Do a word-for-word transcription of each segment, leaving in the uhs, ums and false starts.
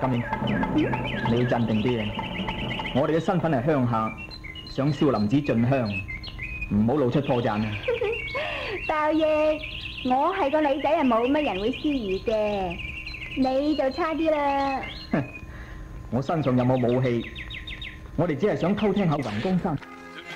金燕，你要鎮定啲嘅。我哋嘅身份係鄉下，想少林寺進香，唔好露出破綻啊！ 包爺，我係個女仔，係冇乜人會私語嘅，你就差啲啦。 我身上有冇武器？我哋只係想偷聽下雲公山。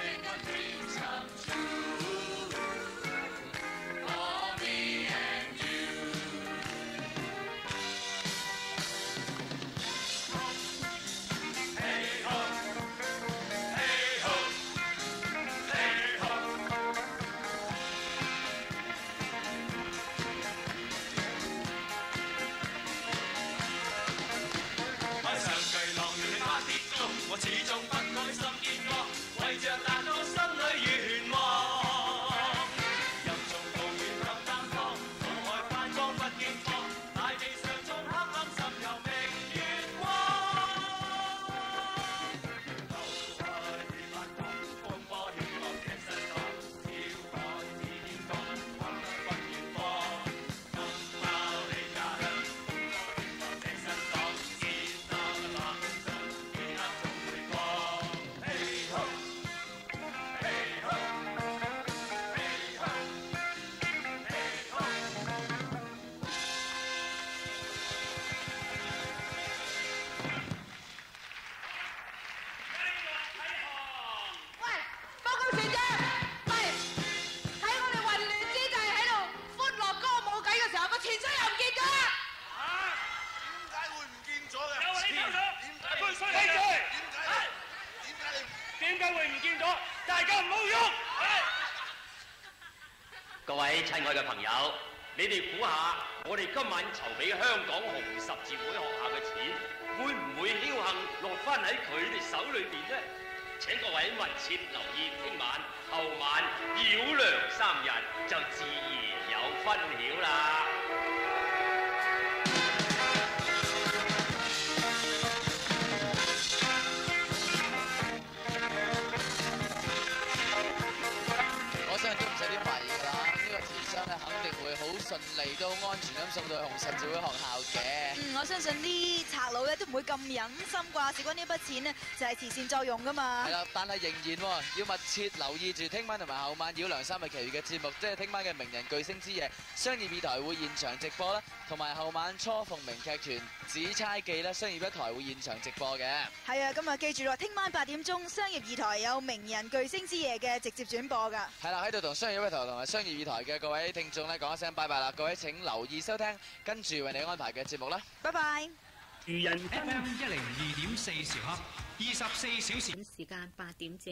各位親愛嘅朋友，你哋估下，我哋今晚籌俾香港紅十字會學校嘅錢，會唔會僥倖落翻喺佢哋手裏邊呢？請各位密切留意聽晚後晚繞梁三日，就自然有分曉啦。 我相信都唔使點懷疑㗎啦，呢個錢箱咧肯定會好順利都安全咁送到去紅十字會學校嘅。 嗯，我相信啲賊佬咧都唔會咁忍心啩，事關呢筆錢呢就係慈善作用㗎嘛。係啦，但係仍然喎要密切留意住聽晚同埋後晚繞梁三日其餘嘅節目，即係聽晚嘅名人巨星之夜商業二台會現場直播啦，同埋後晚初逢名劇團紫釵記咧商業一台會現場直播嘅。 係啊，咁啊記住啦，聽晚八點鐘商業二台有名人巨星之夜嘅直接轉播㗎。係啦， 喺度同商業一台同埋商業二台嘅各位聽眾咧講一聲拜拜啦，各位請留意收聽跟住為你安排嘅節目啦。 拜拜。 漁人 F M 一零二點四兆赫，二十四小時。 時間八點正。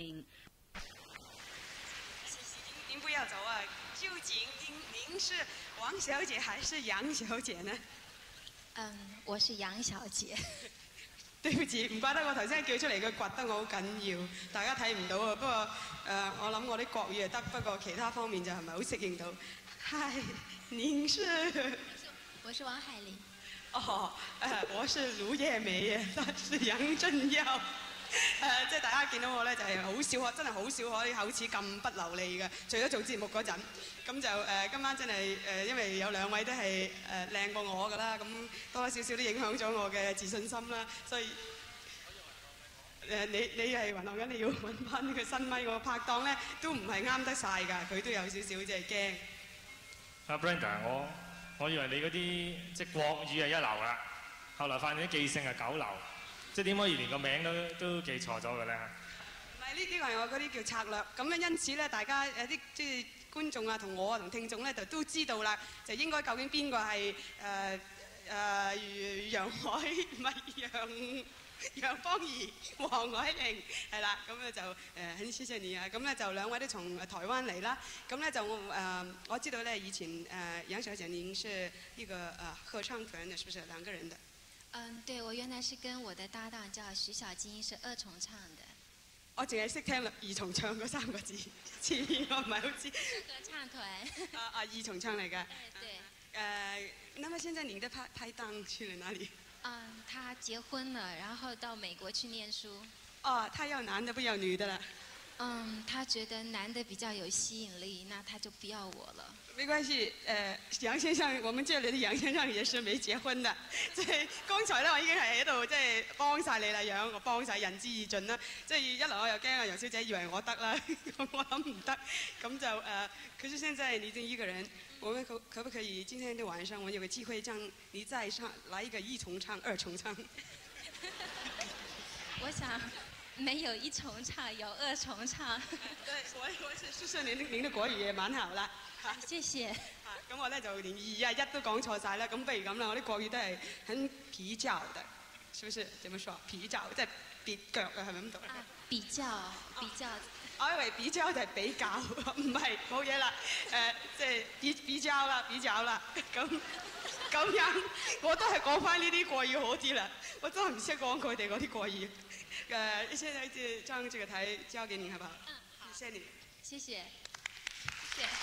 您不要走啊！究竟您您是王小姐還是楊小姐呢？ 嗯，我是楊小姐。 對不起，唔怪得我頭先叫出嚟，佢掘得我好緊要，大家睇唔到啊。不過誒、呃，我諗我啲國語係得，不過其他方面就係咪好適應到？嗨，您是？ 我是王海玲。 哦，誒、呃，我是盧葉美嘅，他是楊振耀。誒、呃，即係大家見到我咧，就係、是、好少可，真係好少可啲口齒咁不流利嘅。除咗做節目嗰陣，咁就誒、呃、今晚真係誒、呃，因為有兩位都係誒靚過我㗎啦，咁多多少少都影響咗我嘅自信心啦，所以誒、呃、你你係雲浪緊，你要揾翻呢個新咪，我拍檔咧都唔係啱得晒㗎，佢都有少少即係驚。 阿 Brenda， 我我以為你嗰啲即係國語係一流啦，後來發現啲記性係九流。即係點可以連個名都都記錯咗嘅咧？ 唔係，呢啲係我嗰啲叫策略。咁咧，因此咧，大家有啲即係觀眾啊，同我啊，同聽眾咧，就都知道啦。就應該究竟邊個係誒誒楊海，唔係楊楊芳儀、黃凱玲係啦。咁咧就誒很謝謝你啊。咁咧就兩位都從台灣嚟啦。咁咧就我誒、呃、我知道咧，以前誒、呃、楊小姐您是一個誒、呃、合唱團的，是不是兩個人的？ 嗯，對，我原來是跟我的搭檔叫徐小晶，是二重唱的。 我淨係識聽二重唱嗰三個字，前面我唔係好知。 合唱團。 啊啊，二重唱嚟嘅。 對。 呃，那麼現在您的拍拍檔去了哪裡？ 嗯，他結婚了，然後到美國去念書。 哦，他要男的不要女的了。 嗯，他覺得男的比較有吸引力，那他就不要我了。 没关系，誒楊先生，我們這裡的楊先生也是未結婚的。即係剛才咧，我已經係喺度即係幫晒你啦，楊，我幫晒仁至義盡啦。即係一來我又驚啊楊小姐以為我得啦，咁我諗唔得，咁就誒、呃。可是現在你已經一個人，我們可可不可以今天的晚上，我們有個機會讓你再唱，來一個一重唱、二重唱？ 我想沒有一重唱，有二重唱。 對，我我是試試您您的國語也蠻好啦。 謝謝。 咁我咧就連二啊一都講錯晒啦，咁不如咁啦，我啲國語都係很比較的，是不是？點樣說？比較即係別腳啊，係咪咁讀啊？ 比較，比較。 我以為比較就係比較，唔係冇嘢啦。誒，即係比比較啦，比較啦。咁咁樣，我都係講翻呢啲國語好啲啦。我真係唔識講佢哋嗰啲國語。誒，現在就將這個台交給你，好不好？嗯，好。謝謝你。 謝謝。謝謝。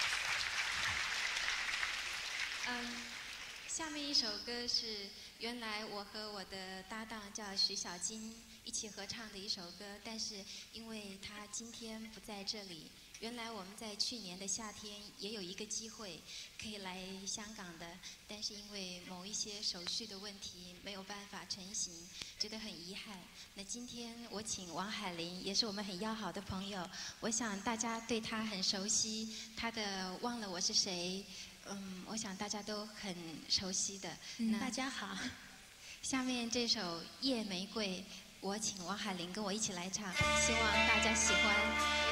嗯，下面一首歌是原來我和我的搭檔叫徐小金一起合唱的一首歌，但是因為他今天不在這裡，原來我們在去年的夏天也有一個機會可以來香港的，但是因為某一些手續的問題沒有辦法成行，覺得很遺憾。那今天我請王海玲，也是我們很要好的朋友，我想大家對他很熟悉，他的《忘了我是誰》。嗯，我想大家都很熟悉的。 嗯， 那大家好。 下面這首《夜玫瑰》，我請王海玲跟我一起來唱，希望大家喜歡。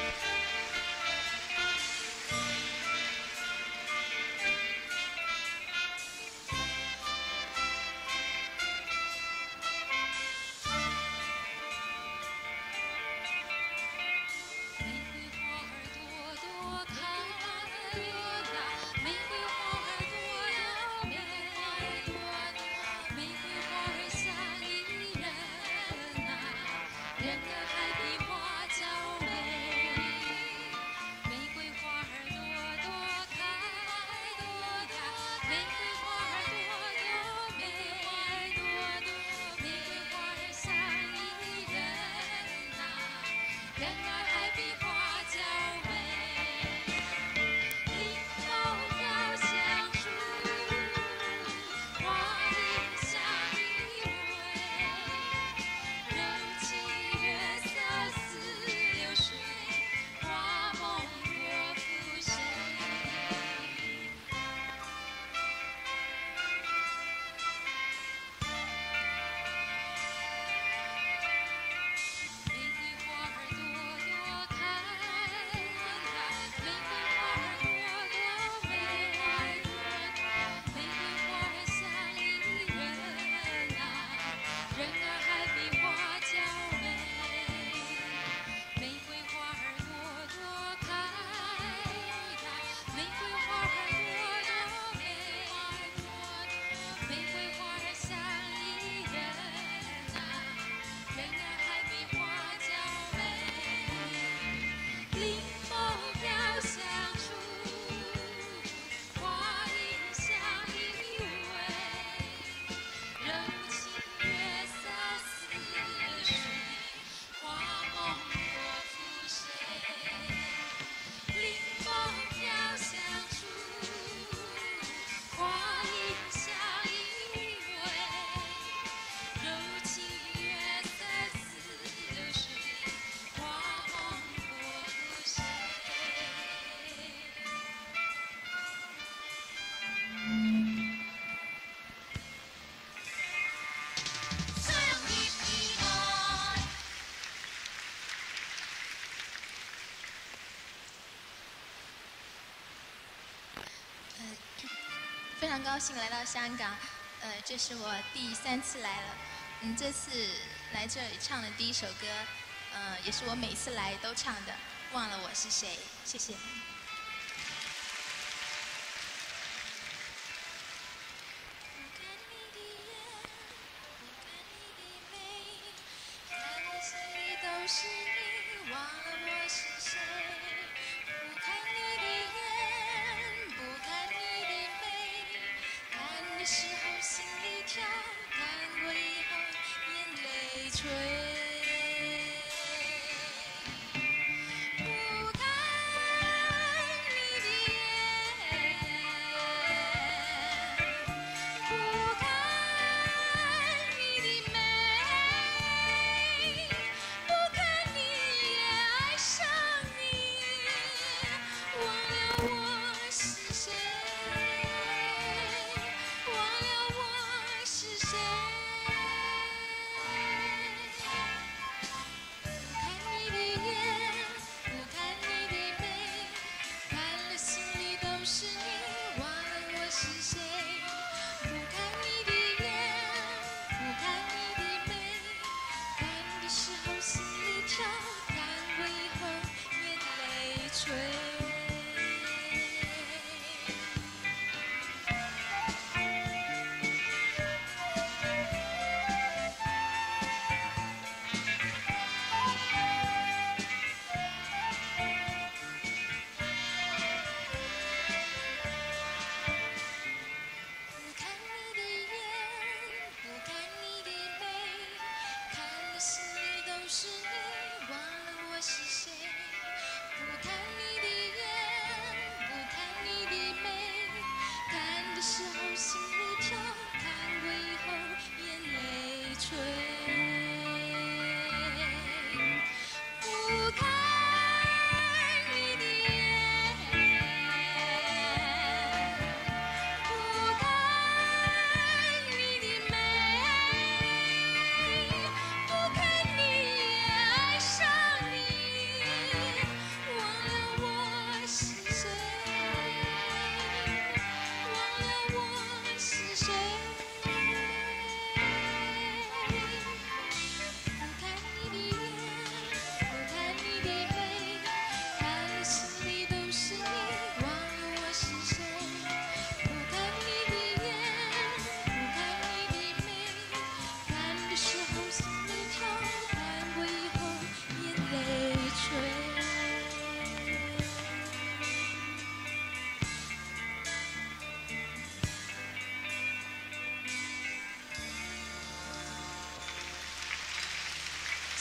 非常高兴来到香港，呃，这是我第三次来了。嗯，这次来这里唱的第一首歌，呃，也是我每次来都唱的，《忘了我是谁》。谢谢。 不看你的眼。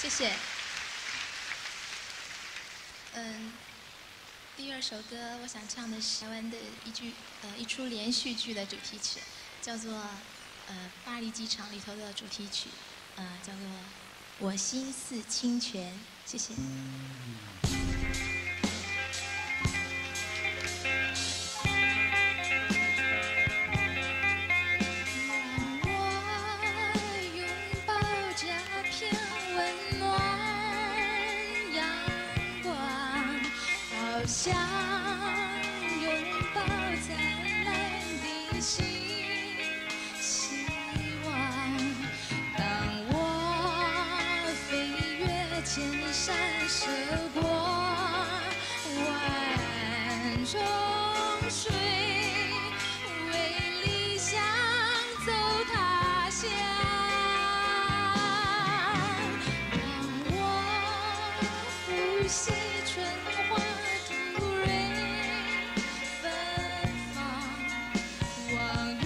谢谢。嗯，第二首歌我想唱的是台湾的一句呃一出连续剧的主题曲，叫做呃巴黎机场里头的主题曲，呃叫做《我心似清泉》。谢谢。 像拥抱灿烂的心，希望当我飞越千山涉过万重水，为理想走他乡。当我呼吸春花。望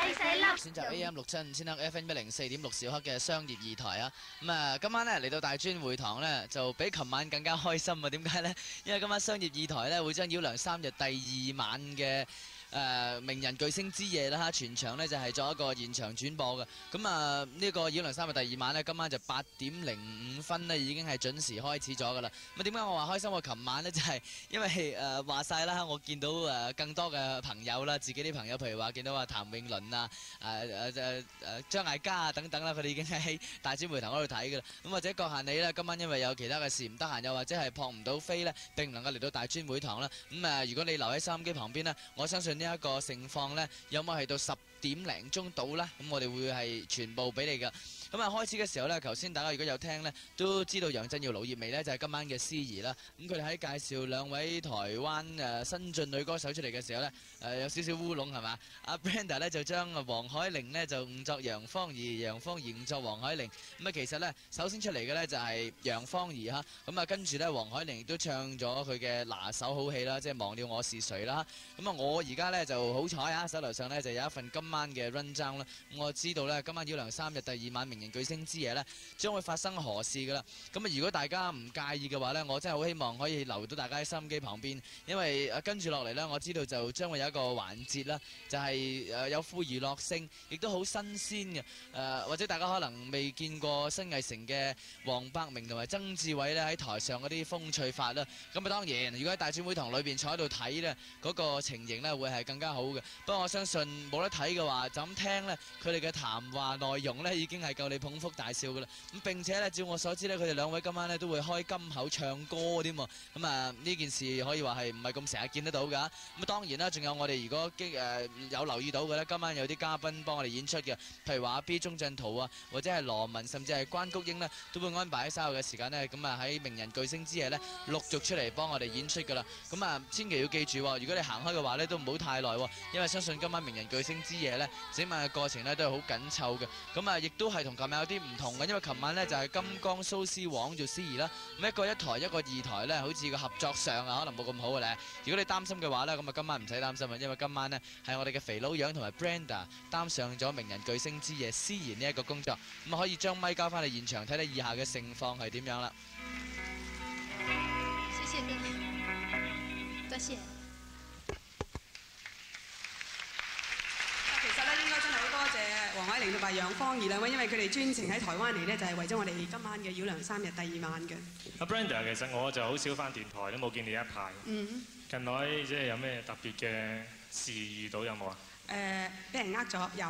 細細粒。 選擇 A M 六七五千克 F M 一零四點六兆赫嘅商業二台啊，咁啊今晚咧嚟到大專會堂咧，就比琴晚更加開心啊！點解咧？因為今晚商業二台咧會將繞梁三日第二晚嘅誒、呃、名人巨星之夜啦，全場呢就係、是、作一個現場轉播嘅。咁啊呢、這個繞梁三日第二晚呢，今晚就八點零五分呢已經係準時開始咗㗎啦。咁啊點解我話開心？我琴晚呢就係、是、因為誒、呃、話晒啦，我見到誒、呃、更多嘅朋友啦，自己啲朋友，譬如話見到啊譚詠麟啊、誒誒誒誒張艾嘉啊等等啦，佢哋已經喺大專會堂嗰度睇㗎啦。咁或者閣下你呢，今晚因為有其他嘅事唔得閒，又或者係撲唔到飛呢，並唔能夠嚟到大專會堂啦。咁啊，如果你留喺收音機旁邊呢，我相信呢一個盛況呢，有冇係到十點零鐘到呢？咁我哋會係全部俾你㗎。咁啊，開始嘅時候呢，頭先大家如果有聽呢，都知道楊振耀、盧業薇呢就係、是、今晚嘅司儀啦。咁佢哋喺介紹兩位台灣誒、呃、新晉女歌手出嚟嘅時候呢，誒、呃、有少少烏龍係嘛？阿 Brenda 呢就將黃海玲呢就誤作楊芳儀，楊芳儀誤作黃海玲。咁啊，其實呢，首先出嚟嘅呢就係楊芳儀哈。咁啊，跟住呢，黃海玲亦都唱咗佢嘅拿手好戲啦，即係忘了我是誰啦。咁啊，我而家呢就好彩啊，手頭上呢就有一份今晚嘅 run down 啦。我知道呢，今晚繞梁三日第二晚名人巨星之夜呢將會發生何事㗎啦。咁啊，如果大家唔介意嘅話呢，我真係好希望可以留到大家喺收音機旁邊，因為啊跟住落嚟呢，我知道就將會有一個環節啦，就係、是、誒有副娛樂性，亦都好新鮮嘅。誒、呃、或者大家可能未見過新藝城嘅黃百鳴同埋曾志偉呢喺台上嗰啲風趣法啦。咁啊當然，如果喺大專會堂裏邊坐喺度睇呢，嗰、那個情形呢會係更加好嘅。不過我相信冇得睇嘅話，就咁聽呢，佢哋嘅談話內容呢已經係夠你捧腹大笑㗎啦。咁並且呢，照我所知呢，佢哋兩位今晚呢都會開金口唱歌添喎。咁啊呢件事可以話係唔係咁成日見得到㗎？咁啊當然啦，仲有我哋如果激誒、呃、有留意到嘅呢，今晚有啲嘉賓幫我哋演出嘅，譬如話阿 B 鐘鎮濤啊，或者係羅文，甚至係關菊英呢，都會安排喺稍後嘅時間呢。咁啊喺名人巨星之夜呢，陸續出嚟幫我哋演出㗎啦。咁啊千祈要記住，如果你行開嘅話呢，都唔好太耐，因為相信今晚名人巨星之夜呢，整晚嘅過程呢都係好緊湊嘅。咁啊亦都係同琴日有啲唔同嘅，因為琴晚呢就係、是、金剛蘇絲黃做司儀啦，咁一個一台一個二台呢，好似個合作上啊可能冇咁好嘅咧。如果你擔心嘅話呢，咁啊今晚唔使擔心啊，因為今晚呢係我哋嘅肥佬樣同埋 Brenda 擔上咗名人巨星之夜司儀呢一個工作，咁啊可以將咪交翻嚟現場睇睇以下嘅盛況係點樣啦。 謝謝哥，多謝。 其實咧，應該真係好多謝黃海玲同埋楊芳儀兩位，因為佢哋專程喺台灣嚟呢，就係為咗我哋今晚嘅繞梁三日第二晚嘅。 阿 Brenda， 其實我就好少翻電台，都冇見你一排。 嗯。 近來即係有咩特別嘅事遇到有冇啊？ 誒、呃，俾人呃咗又。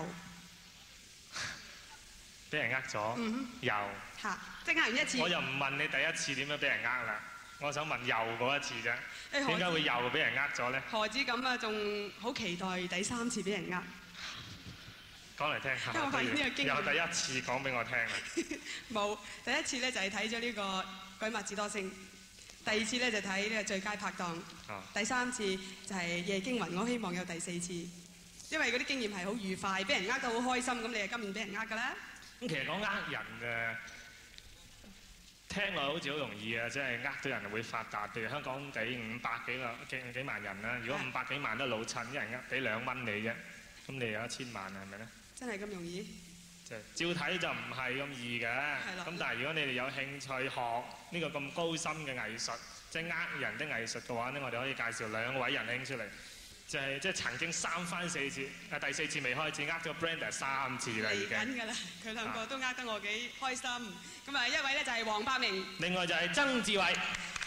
俾人呃咗。 嗯哼。 又。 嚇！即係呃完一次。 我又唔問你第一次點樣俾人呃啦，我想問又嗰一次啫。點解會又俾人呃咗咧？何止咁啊，仲好期待第三次俾人呃。 講嚟聽下， 因為我發現呢個經驗有第一次講俾我聽啦。 冇，第一次咧就係睇咗呢個《鬼麥子多星》，第二次咧就睇呢個《最佳拍檔》， 哦、 第三次就係《夜驚魂》。我希望有第四次，因為嗰啲經驗係好愉快，俾人呃得好開心。咁你係今年俾人呃㗎啦。 咁其實講呃人誒，聽落好似好容易啊，即係呃到人會發達。譬如香港地五百幾個幾幾萬人啦，如果五百幾萬都老襯，一人呃俾兩蚊你啫，咁你有一千萬啊，係咪咧？真係咁容易？即係照睇就唔係咁易嘅。咁但係如果你哋有興趣學呢個咁高深嘅藝術，即係呃人的藝術嘅話呢，我哋可以介紹兩位仁兄出嚟，就係即係曾經三番四次，啊第四次未開始呃咗 Brenda 三次啦已經。嚟緊㗎啦，佢兩個都呃得我幾開心。咁啊一位呢就係黃百鳴，另外就係曾志偉。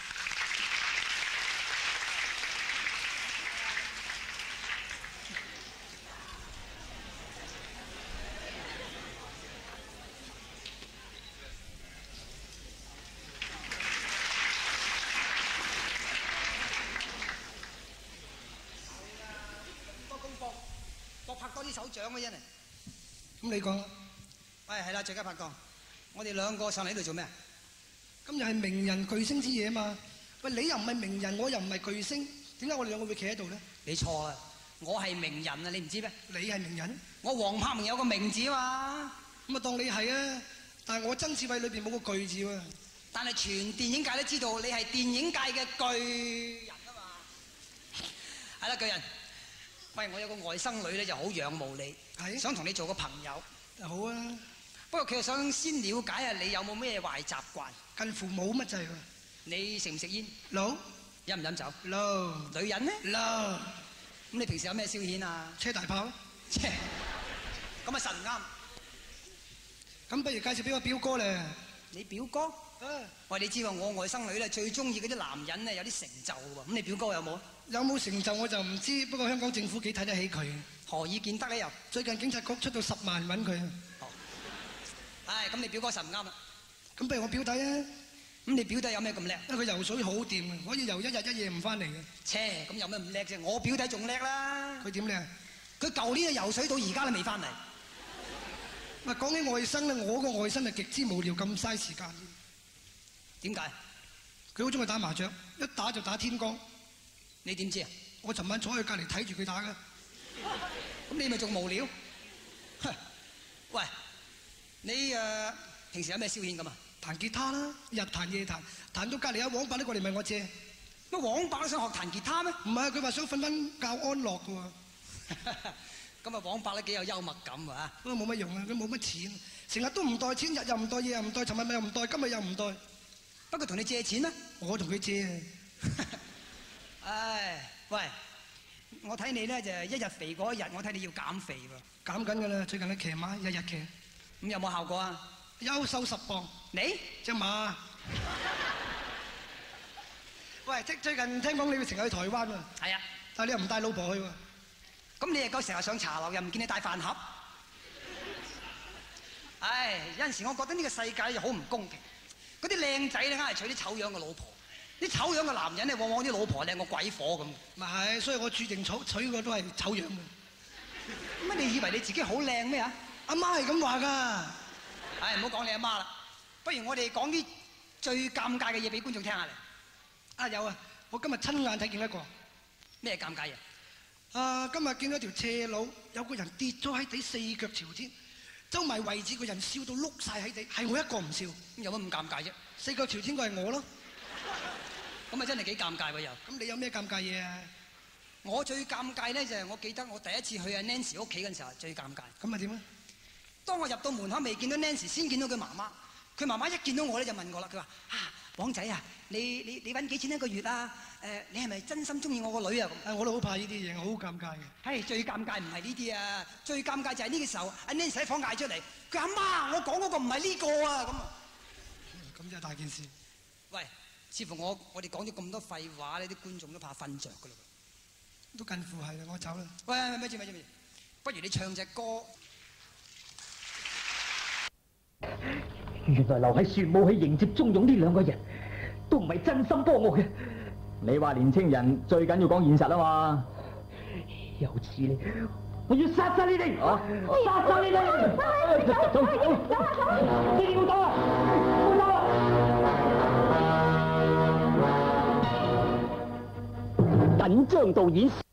手掌嘅真係，咁你講啦。喂，係啦，最佳拍檔，我哋兩個上嚟呢度做咩？咁又係名人巨星之夜啊嘛。喂，你又唔係名人，我又唔係巨星，點解我哋兩個會企喺度咧？你錯啦，我係名人啊，你唔知咩？你係名人？我黃柏鳴有個名字啊嘛。咁啊當你係啊，但係我曾志偉裏邊冇個巨字喎。但係全電影界都知道你係電影界嘅巨人啊嘛。係啦，巨人。 喂，我有個外甥女咧，就好仰慕你，想同你做個朋友。好啊，不過佢又想先了解下你有冇咩壞習慣。近乎冇乜滯喎。你食唔食煙？冇。飲唔飲酒？冇。女人呢？冇。咁你平時有咩消遣啊？車大炮。車。咁啊實唔啱。咁不如介紹俾我表哥咧。你表哥？啊。喂，你知喎，我外甥女咧最中意嗰啲男人咧有啲成就喎。咁你表哥有冇？有冇成就我就唔知，不過香港政府幾睇得起佢。何以見得咧又？最近警察局出到十萬揾佢。哦。唉，咁你表哥實唔啱啦。咁不如我表弟啊？咁你表弟有咩咁叻？因為佢游水好掂啊，可以游一日一夜唔翻嚟嘅。切，咁有咩咁叻啫？我表弟仲叻啦。佢點叻？佢舊年游水到而家都未翻嚟。喂，講起外甥咧，我個外甥係極之無聊，咁嘥時間。點解？佢好中意打麻雀，一打就打天光。你點知啊？我尋晚坐喺隔離睇住佢打㗎。咁你咪仲無聊？喂，你誒平時有咩消遣咁啊？彈吉他啦，日彈夜彈，彈到隔離有黃伯都過嚟問我借。乜黃伯都想學彈吉他咩？唔係，佢話想瞓翻覺安樂㗎喎。咁啊，黃伯咧幾有幽默感喎。不過冇乜用啊，佢冇乜錢，成日都唔袋錢，日又唔袋，夜又唔袋，尋日咪又唔袋，今日又唔袋。不過同你借錢咩？我同佢借啊。唉，喂，我睇你咧就一日肥過一日，我睇你要減肥喎。減緊㗎啦，最近去騎馬，日日騎。咁有冇效果啊？優瘦十磅。你隻馬？喂，即最近聽講你會成日去台灣喎。係啊。但係你又唔帶老婆去喎。咁你又夠成日上茶樓，又唔見你帶飯盒。唉，有陣時我覺得呢個世界又好唔公平。嗰啲靚仔咧，硬係娶啲醜樣嘅老婆。啲醜樣嘅男人咧，往往啲老婆靚過鬼火咁。咪係，所以我注定娶娶個都係醜樣嘅。乜你以為你自己好靚咩啊？阿媽係咁話㗎。唉，唔好講你阿媽啦，不如我哋講啲最尷尬嘅嘢俾觀眾聽下嚟。啊有啊，我今日親眼睇見一個。咩尷尬嘢？啊，今日見到條斜路，有個人跌咗喺地，四腳朝天，周圍圍住個人笑到碌晒喺地，係我一個唔笑。有乜咁尷尬啫？四腳朝天個係我咯。咁啊真係幾尷尬喎又。咁你有咩尷尬嘢啊？我最尷尬咧就係我記得我第一次去阿 Nancy 屋企嗰陣時候最尷尬。咁啊點啊？當我入到門口未見到 Nancy， 先見到佢媽媽。佢媽媽一見到我咧就問我啦，佢話：啊，黃仔啊，你你你揾幾錢一個月啊？誒，你係咪真心中意我個女啊？誒，我都好怕呢啲嘢，我好尷尬嘅。係最尷尬唔係呢啲啊，最尷尬就係呢個時候，阿 Nancy 喺房嗌出嚟，佢阿媽，我講嗰個唔係呢個啊咁。咁就係大件事。喂，似乎我我哋講咗咁多廢話咧，啲觀眾都怕瞓着噶啦。都近乎係啦，我走啦。喂，咪住咪住咪住，不如你唱隻歌。 原來留喺雪舞去迎接鍾勇呢兩個人，都唔係真心幫我嘅。你話年青人最緊要講現實啊嘛。有次你，我要殺晒你哋，殺晒你哋！走走走，你哋冇走啊！冇走啊！緊張導演。